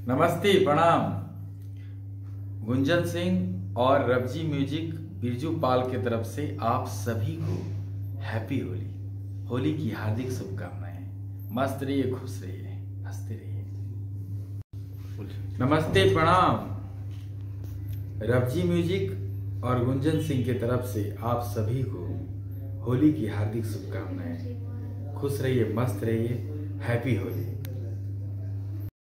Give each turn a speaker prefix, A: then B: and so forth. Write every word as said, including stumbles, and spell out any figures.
A: नमस्ते, प्रणाम। गुंजन सिंह और रवजी म्यूजिक बिरजू पाल की तरफ से आप सभी को हैप्पी होली होली की हार्दिक शुभकामनाएं। मस्त रहिए, खुश रहिए, हंसते रहिए। नमस्ते, प्रणाम। रवजी म्यूजिक और गुंजन सिंह की तरफ से आप सभी को होली की हार्दिक शुभकामनाएं। खुश रहिए, मस्त रहिए, हैप्पी होली।